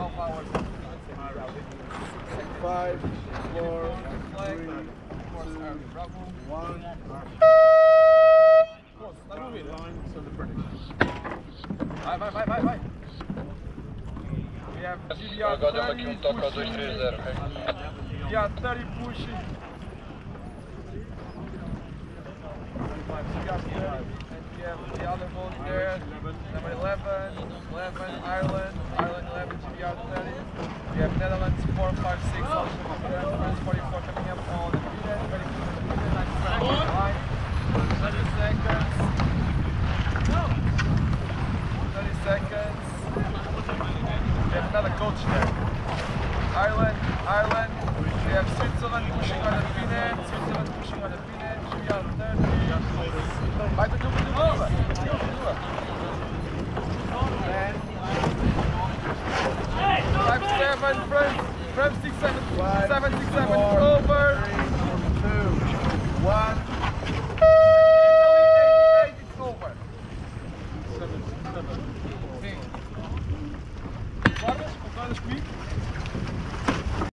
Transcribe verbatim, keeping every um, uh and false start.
twelve hours. Five, four, Flag, three, of course, two, Army Bravo. one. Close, let me read it. Line to the British. Vai, vai, vai, vai, vai. We have G B R thirty pushing. G B R thirty pushing. G B R thirty. And we have the other boat there. Number eleven. eleven, Ireland. Ireland eleven, G B R thirty. We have Netherlands four, five, six. Also coming there. France forty-four coming up on the P-net. Very good. Nice track. Line. thirty seconds. thirty seconds. We have another coach there. Ireland, Ireland. We have Switzerland pushing on the P-net. Switzerland pushing on the P-net. G B R thirty. Vai, tu, tu, tu, tu, five, seven, France, France, six, seven, Five, seven, six, seven, four, over. Three, two, one. Italy, eighty-eight, it's over. Seven, seven. Sim. Guardas, controlas comigo?